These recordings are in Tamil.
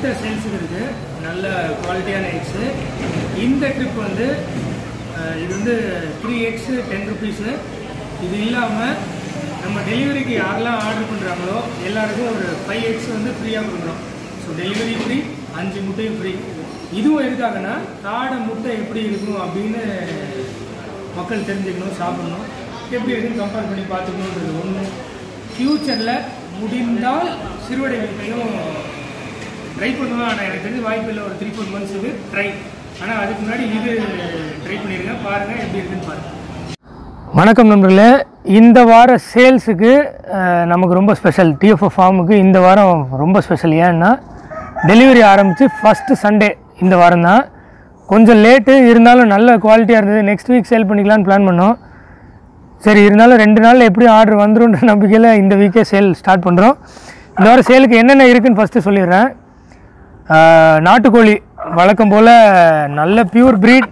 சேல்ஸுக்கு இருக்குது. நல்ல குவாலிட்டியான எக்ஸு. இந்த ட்ரிப் வந்து இது வந்து 3 எக்ஸு 10 ருபீஸு. இது இல்லாமல் நம்ம டெலிவரிக்கு யாரெல்லாம் ஆர்டர் பண்ணுறாங்களோ எல்லாருக்கும் ஒரு 5 எக்ஸ் வந்து ஃப்ரீயாக கொடுக்குறோம். ஸோ டெலிவரி ஃப்ரீ, 5 முட்டையும் ஃப்ரீ. இதுவும் எதுக்காகனா காடை முட்டை எப்படி இருக்கும் அப்படின்னு மக்கள் தெரிஞ்சுக்கணும், சாப்பிடணும், எப்படி இருக்குன்னு கம்பேர் பண்ணி பார்த்துக்கணுன்றது ஒன்று. ஃப்யூச்சரில் முடிந்தால் சிறுவடை முட்டையும் ட்ரை பண்ணுவேன். ஆனால் எனக்கு தெரிஞ்ச வாய்ப்பு இல்லை. ஒரு 3-4 மந்த்ஸுக்கு ட்ரை. ஆனால் அதுக்கு முன்னாடி இது ட்ரை பண்ணிடுங்க, பாருங்கள் எப்படி இருக்குன்னு பாருங்கள். வணக்கம் நண்பர்களே. இந்த வார சேல்ஸுக்கு நமக்கு ரொம்ப ஸ்பெஷல். டிஎஃப்எஃப் ஃபார்முக்கு இந்த வாரம் ரொம்ப ஸ்பெஷல். ஏன்னா டெலிவரி ஆரம்பித்து ஃபஸ்ட்டு சண்டே இந்த வாரம் தான். கொஞ்சம் லேட்டு இருந்தாலும் நல்ல குவாலிட்டியாக இருந்தது. நெக்ஸ்ட் வீக் சேல் பண்ணிக்கலான்னு பிளான் பண்ணோம். சரி, இருந்தாலும் 2 நாளில் எப்படியும் ஆர்டர் வந்துடும்ன்ற நம்பிக்கையில் இந்த வீக்கே சேல் ஸ்டார்ட் பண்ணுறோம். இந்த வாரம் சேலுக்கு என்னென்ன இருக்குதுன்னு ஃபஸ்ட்டு சொல்லிடுறேன். நாட்டுக்கோழி வழக்கம் போல் நல்ல பியூர் ப்ரீட்,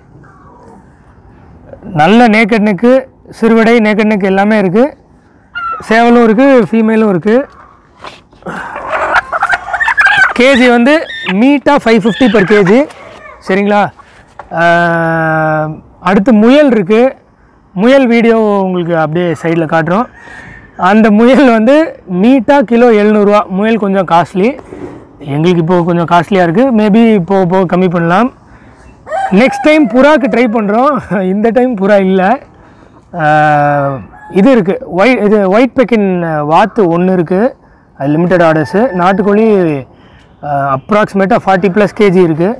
நல்ல நேக்கட் நெக்கு, சிறுவடை நேக்கட் நெக் எல்லாமே இருக்குது. சேவலும் இருக்குது, ஃபீமேலும் இருக்குது. கேஜி வந்து மீட்டாக 550 per kg. சரிங்களா? அடுத்து முயல் இருக்குது. முயல் வீடியோ உங்களுக்கு அப்படியே சைடில் காட்டுறோம். அந்த முயல் வந்து மீட்டாக கிலோ 700 ரூபா. முயல் கொஞ்சம் காஸ்ட்லி, எங்களுக்கு இப்போது கொஞ்சம் காஸ்ட்லியாக இருக்குது. மேபி போக கம்மி பண்ணலாம். நெக்ஸ்ட் டைம் புறாக்கு ட்ரை பண்ணுறோம். இந்த டைம் புறா இல்லை. இது இருக்குது, இது ஒயிட் பெக்கின் வாத்து ஒன்று இருக்குது. அது லிமிட்டட் ஆர்டர்ஸு. நாட்டுக்கோழி அப்ராக்சிமேட்டாக 40+ kg இருக்குது.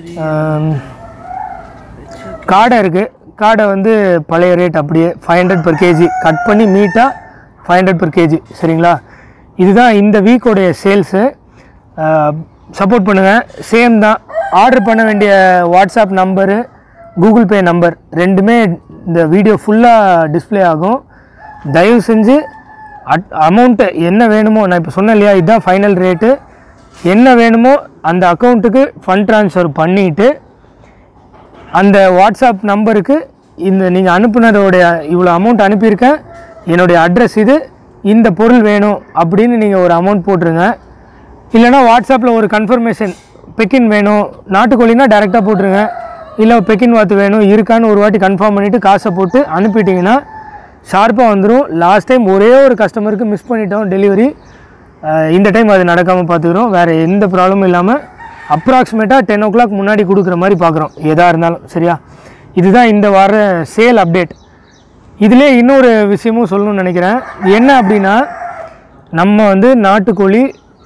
காடை இருக்குது. காடை வந்து பழைய ரேட் அப்படியே 500 per kg. கட் பண்ணி மீட்டாக 500 per kg. சரிங்களா? இதுதான் இந்த வீக்கோடைய சேல்ஸு. சப்போர்ட் பண்ணுங்கள். சேம் தான். ஆர்டர் பண்ண வேண்டிய WhatsApp number, Google Pay number ரெண்டுமே இந்த வீடியோ ஃபுல்லாக டிஸ்பிளே ஆகும். தயவு செஞ்சு அமௌண்ட்டு என்ன வேணுமோ, நான் இப்போ சொன்னேன் இல்லையா, இதுதான் ஃபைனல் ரேட்டு. என்ன வேணுமோ அந்த அக்கௌண்ட்டுக்கு ஃபண்ட் ட்ரான்ஸ்ஃபர் பண்ணிவிட்டு அந்த வாட்ஸ்அப் நம்பருக்கு இந்த நீங்கள் அனுப்புனதோடைய இவ்வளோ அமௌண்ட் அனுப்பியிருக்கேன், என்னுடைய அட்ரஸ் இது, இந்த பொருள் வேணும் அப்படின்னு நீங்கள் ஒரு அமௌண்ட் போட்டுருங்க. இல்லைனா வாட்ஸ்அப்பில் ஒரு கன்ஃபர்மேஷன், பெக்கின் வேணும், நாட்டுக்கோழினா டேரெக்டாக போட்டுருங்க. இல்லை பெக்கின் வாத்து வேணும் இருக்கான்னு ஒரு வாட்டி கன்ஃபார்ம் பண்ணிவிட்டு காசை போட்டு அனுப்பிட்டிங்கன்னா ஷார்ப்பாக வந்துடும். லாஸ்ட் டைம் ஒரே ஒரு கஸ்டமருக்கு மிஸ் பண்ணிட்டோம் டெலிவரி. இந்த டைம் அது நடக்காமல் பார்த்துக்கிறோம். வேறு எந்த ப்ராப்ளமும் இல்லாமல் அப்ராக்சிமேட்டாக 10 o'clock முன்னாடி கொடுக்குற மாதிரி பார்க்குறோம் எதாக இருந்தாலும். சரியா? இதுதான் இந்த வார சேல் அப்டேட். இதிலே இன்னொரு விஷயமும் சொல்லணும்னு நினைக்கிறேன். என்ன அப்படின்னா, நம்ம வந்து நாட்டுக்கோழி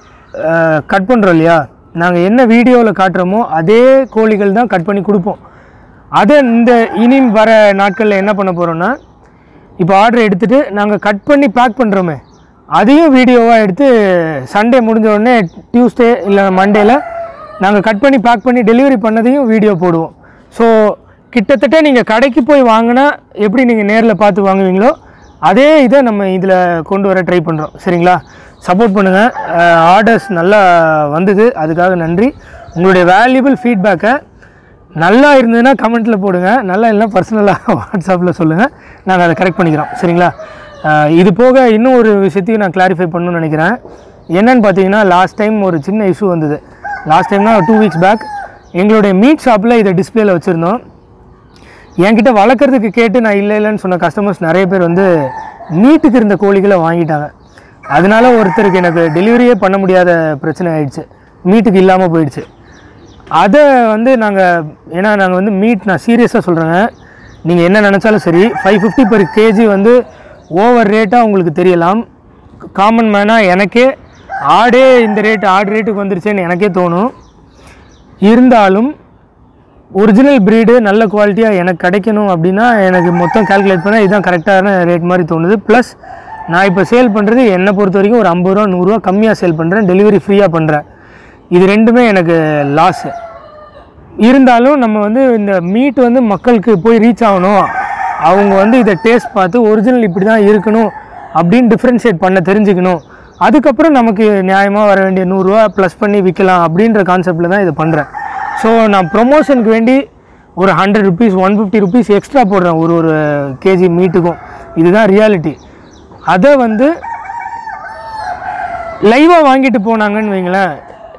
கட் பண்ணுறோம் இல்லையா, நாங்கள் என்ன வீடியோவில் காட்டுறோமோ அதே கோழிகள் தான் கட் பண்ணி கொடுப்போம். அதை இந்த இனி வர நாட்களில் என்ன பண்ண போகிறோன்னா, இப்போ ஆர்டர் எடுத்துகிட்டு நாங்கள் கட் பண்ணி பேக் பண்ணுறோமே அதையும் வீடியோவாக எடுத்து சண்டே முடிஞ்ச உடனே டியூஸ்டே இல்லை மண்டேயில் நாங்கள் கட் பண்ணி பேக் பண்ணி டெலிவரி பண்ணதையும் வீடியோ போடுவோம். ஸோ கிட்டத்தட்ட நீங்கள் கடைக்கு போய் வாங்கினா எப்படி நீங்கள் நேரில் பார்த்து வாங்குவீங்களோ அதே இதை நம்ம இதில் கொண்டு வர ட்ரை பண்ணுறோம். சரிங்களா? சப்போர்ட் பண்ணுங்கள். ஆர்டர்ஸ் நல்லா வந்தது, அதுக்காக நன்றி. உங்களுடைய வேல்யூபிள் ஃபீட்பேக்கை நல்லா இருந்ததுன்னா கமெண்ட்டில் போடுங்க, நல்லா இல்லைனா பர்சனலாக வாட்ஸ்அப்பில் சொல்லுங்கள், நாங்கள் அதை கரெக்ட் பண்ணிக்கிறோம். சரிங்களா? இது போக இன்னும் ஒரு விஷயத்தையும் நான் கிளாரிஃபை பண்ணணும்னு நினைக்கிறேன். என்னென்னு பார்த்தீங்கன்னா, லாஸ்ட் டைம் ஒரு சின்ன இஷ்யூ வந்தது. லாஸ்ட் டைம்னா 2 weeks பேக் எங்களுடைய மீட் ஷாப்பில் இதை டிஸ்பிளேயில் வச்சுருந்தோம். என்கிட்ட வளர்க்குறதுக்கு கேட்டு நான் இல்லைன்னு சொன்ன கஸ்டமர்ஸ் நிறைய பேர் வந்து மீட்டுக்கு இருந்த கோழிகளை வாங்கிட்டாங்க. அதனால ஒருத்தருக்கு எனக்கு டெலிவரியே பண்ண முடியாத பிரச்சனை ஆகிடுச்சு, மீட்டுக்கு இல்லாமல் போயிடுச்சு. அதை வந்து ஏன்னா நாங்கள் வந்து மீட், நான் சீரியஸாக சொல்கிறேங்க, நீங்கள் என்ன நினச்சாலும் சரி 550 per kg வந்து ஓவர் ரேட்டாக உங்களுக்கு தெரியலாம். காமன் மேனாக எனக்கே ஆடு ரேட்டுக்கு வந்துருச்சேன்னு எனக்கே தோணும். இருந்தாலும் ஒரிஜினல் ப்ரீடு நல்ல குவாலிட்டியாக எனக்கு கிடைக்கணும் அப்படின்னா எனக்கு மொத்தம் கால்குலேட் பண்ணால் இதுதான் கரெக்டான ரேட் மாதிரி தோணுது. ப்ளஸ் நான் இப்போ சேல் பண்ணுறது என்னை பொறுத்த வரைக்கும் ஒரு 50 ரூபா 100 ரூபா கம்மியாக சேல் பண்ணுறேன், டெலிவரி ஃப்ரீயாக பண்ணுறேன். இது ரெண்டுமே எனக்கு லாஸு. இருந்தாலும் நம்ம வந்து இந்த மீட் வந்து மக்களுக்கு போய் ரீச் ஆகணும், அவங்க வந்து இதை டேஸ்ட் பார்த்து ஒரிஜினல் இப்படி தான் இருக்கணும் அப்படின்னு டிஃப்ரென்ஷியேட் பண்ண தெரிஞ்சுக்கணும். அதுக்கப்புறம் நமக்கு நியாயமாக வர வேண்டிய 100 ரூபா ப்ளஸ் பண்ணி விற்கலாம் அப்படின்ற கான்செப்டில் தான் இதை பண்ணுறேன். ஸோ நான் ப்ரொமோஷனுக்கு வேண்டி ஒரு 100 rupees 150 rupees எக்ஸ்ட்ரா போடுறேன் ஒரு கேஜி மீட்டுக்கும். இதுதான் ரியாலிட்டி. அதை வந்து லைவாக வாங்கிட்டு போனாங்கன்னு வைங்களேன்,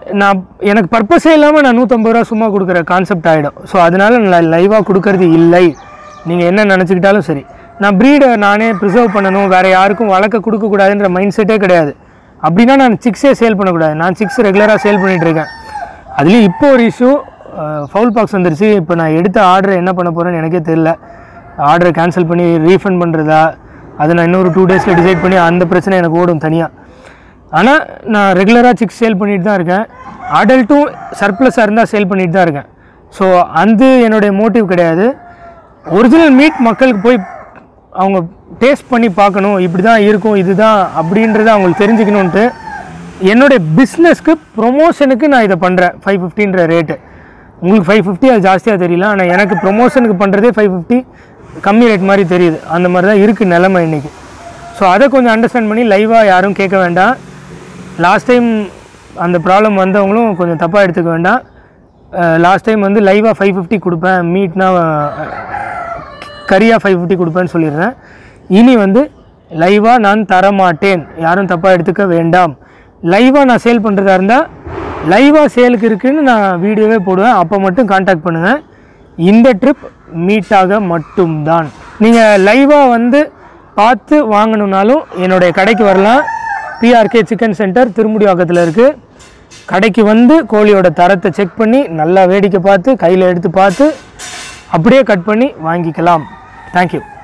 நான் எனக்கு பர்பஸே இல்லாமல் நான் 150 ரூபா சும்மா கொடுக்குற கான்செப்ட் ஆகிடும். ஸோ அதனால் நான் லைவாக கொடுக்கறது இல்லை. நீங்கள் என்ன நினச்சிக்கிட்டாலும் சரி. நான் ப்ரீடை நானே ப்ரிசர்வ் பண்ணணும், வேறு யாருக்கும் வளர்க்க கொடுக்கக்கூடாதுன்ற மைண்ட் செட்டே கிடையாது. அப்படின்னா நான் சிக்ஸே சேல் பண்ணக்கூடாது. நான் சிக்ஸ் ரெகுலராக சேல் பண்ணிகிட்ருக்கேன். அதுலேயும் இப்போ ஒரு இஷ்யூ, ஃபவுல் பாக்ஸ் வந்துருச்சு. இப்போ நான் எடுத்த ஆர்டரை என்ன பண்ண போகிறேன்னு எனக்கே தெரியல. ஆர்டரை கேன்சல் பண்ணி ரீஃபண்ட் பண்ணுறதா, அதை நான் இன்னொரு 2 டேஸில் டிசைட் பண்ணி அந்த பிரச்சனை எனக்கு ஓடும் தனியாக. ஆனால் நான் ரெகுலராக சிக்ஸ் சேல் பண்ணிட்டு தான் இருக்கேன். அடல்ட்டும் சர்ப்ளஸாக இருந்தால் சேல் பண்ணிட்டு தான் இருக்கேன். ஸோ அந்த என்னுடைய மோட்டிவ் கிடையாது. ஒரிஜினல் மீட் மக்களுக்கு போய் அவங்க டேஸ்ட் பண்ணி பார்க்கணும், இப்படி தான் இருக்கும், இதுதான் அப்படின்றத அவங்களுக்கு தெரிஞ்சுக்கணுன்ட்டு என்னுடைய பிஸ்னஸ்க்கு ப்ரொமோஷனுக்கு நான் இதை பண்ணுறேன். 550ன்ற ரேட்டு உங்களுக்கு 550 அது ஜாஸ்தியாக தெரியல. ஆனால் எனக்கு ப்ரொமோஷனுக்கு பண்ணுறதே 550 கம்மி ரேட் மாதிரி தெரியுது. அந்த மாதிரி தான் இருக்குது நிலைமை இன்றைக்கி. ஸோ அதை கொஞ்சம் அண்டர்ஸ்டாண்ட் பண்ணி லைவாக யாரும் கேட்க வேண்டாம். லாஸ்ட் டைம் அந்த ப்ராப்ளம் வந்தவங்களும் கொஞ்சம் தப்பாக எடுத்துக்க வேண்டாம். லாஸ்ட் டைம் வந்து லைவாக 550 கொடுப்பேன், மீட்னா கரியாக 550 கொடுப்பேன்னு சொல்லிடுறேன். இனி வந்து லைவாக நான் தரமாட்டேன், யாரும் தப்பாக எடுத்துக்க வேண்டாம். லைவாக நான் சேல் பண்ணுறதா இருந்தால் லைவாக சேலுக்கு இருக்குதுன்னு நான் வீடியோவே போடுவேன். அப்போ மட்டும் கான்டாக்ட் பண்ணுங்கள். இந்த ட்ரிப் மீட்டாக மட்டும்தான். நீங்கள் லைவாக வந்து பார்த்து வாங்கணுன்னாலும் என்னுடைய கடைக்கு வரலாம். பிஆர்கே சிக்கன் சென்டர் திருமுடிவாக்கத்தில் இருக்குது. கடைக்கு வந்து கோழியோட தரத்தை செக் பண்ணி நல்லா வேடிக்கை பார்த்து கையில் எடுத்து பார்த்து அப்படியே கட் பண்ணி வாங்கிக்கலாம். தேங்க்யூ.